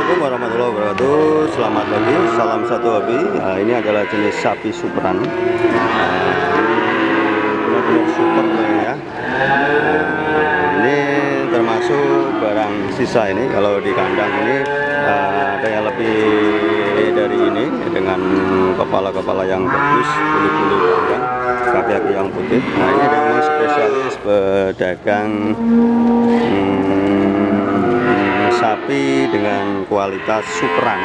Assalamualaikum warahmatullahi wabarakatuh. Selamat pagi, salam satu hobi. Nah, ini adalah jenis sapi superan. Benar-benar super ya. Ini termasuk barang sisa ini. Kalau di kandang ini ada yang lebih dari ini dengan kepala-kepala yang bagus, bulu-bulu panjang, kaki-kaki yang putih. Nah, ini memang spesialis pedagang sapi dengan kualitas superan.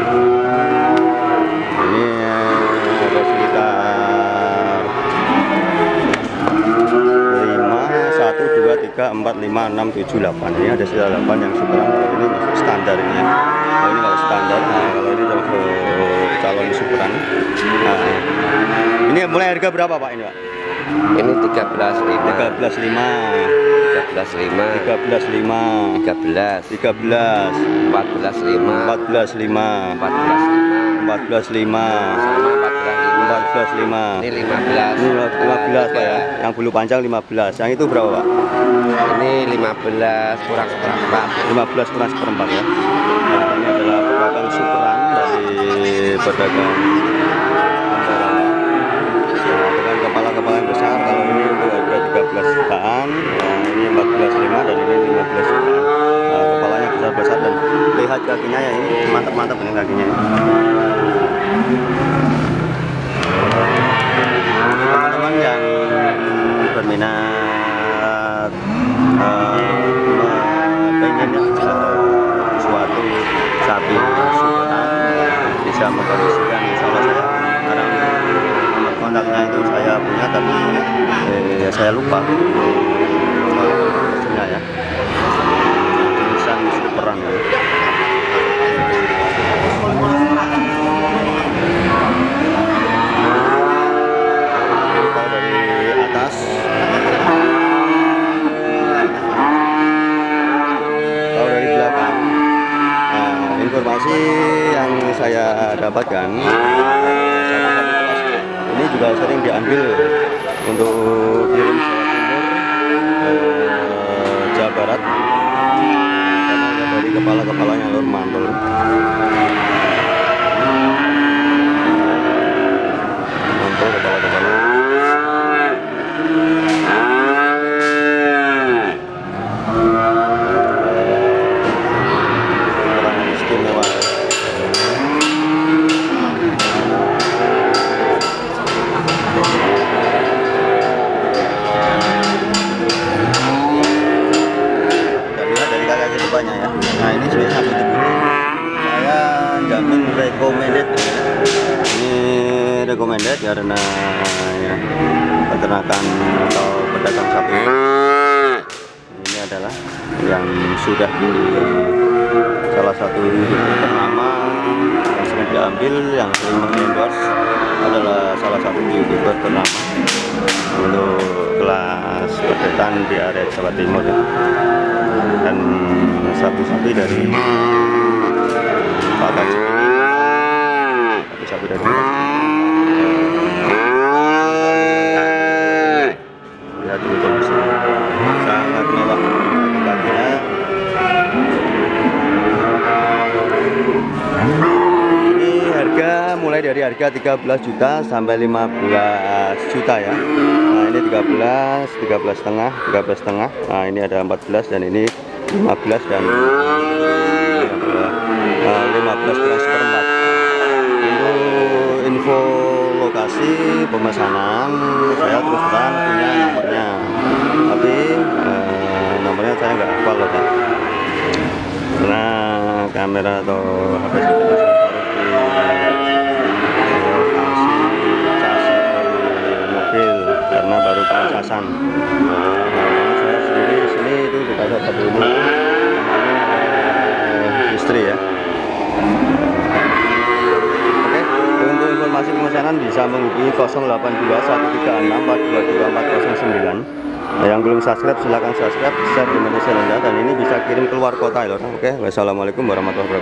Ini ada sekitar 5, 1, 2, 3, 4, 5, 6, 7, 8. Ini ada sekitar 8 yang superan. Kalau ini masuk standar ini. Kalau ini kalau standar. Nah, kalau ini termasuk calon superan. Nah, ini mulai harga berapa Pak ini Pak? Ini 13.500. 13.500. 13.500. 13.500. 13. 13.500. 14.500. 14.500. 14.500. 14.500. Ini 15. Ini 15 Pak ya. Yang bulu panjang 15. Yang itu berapa Pak? Ini 15 kurang seperempat. 15 kurang seperempat ya. Nah, ini adalah pedagang superan dari pedagang dengan kepala-kepala yang besar. Kalau ini untuk harga 13 jutaan, nah, ini 14.500 dan ini 15 jutaan. Nah, kepalanya besar-besar dan lihat kakinya ya, ini mantap-mantap ini kakinya. Teman-teman yang berminat pengen suatu sapi superan, bisa mengkondisikan sama saya. Sekarang nomor kontaknya itu saya punya tapi ya saya lupa ya. Tulisan superan ya. Kalau dari atas, kalau dari belakang, nah, informasi yang saya dapatkan, ini juga sering diambil untuk kirim Jawa Timur, Jawa Barat, karena dari kepala-kepala yang lur mantul. Mantul kepala-kepala. Kurang istimewa. Ya. Nah, ini sebenarnya satu tubuh. Saya jamin recommended. Ini recommended karena ya, peternakan atau pedagang sapi ini adalah yang sudah di salah satu YouTuber ternama yang sering diambil, yang sering mengendorse adalah salah satu YouTuber ternama untuk kelas peternakan di area Jawa Timur ya. Dan sapi-sapi dari Pak Kajik ini, sapi-sapi dari lihat dulu kondisi sangat mewah kakinya. Ini harga mulai dari harga 13 juta sampai 15 juta ya. Nah, ini 13 setengah. Nah, ini ada 14 dan ini 15 dan 15 kurang seperempat. Untuk info lokasi pemesanan saya terus terang punya nomornya, tapi nomornya saya nggak hafal loh Pak, karena kamera atau HP saya langsung taruh di lokasi mobil karena baru pengacasan. Saya sendiri di sini itu di pasar satu ini istri ya. Oke, untuk informasi pemesanan bisa menghubungi 082136422409. Yang belum subscribe silahkan subscribe, share di media sosial Anda, dan ini bisa kirim keluar kota ya. Oke, wassalamualaikum warahmatullahi wabarakatuh.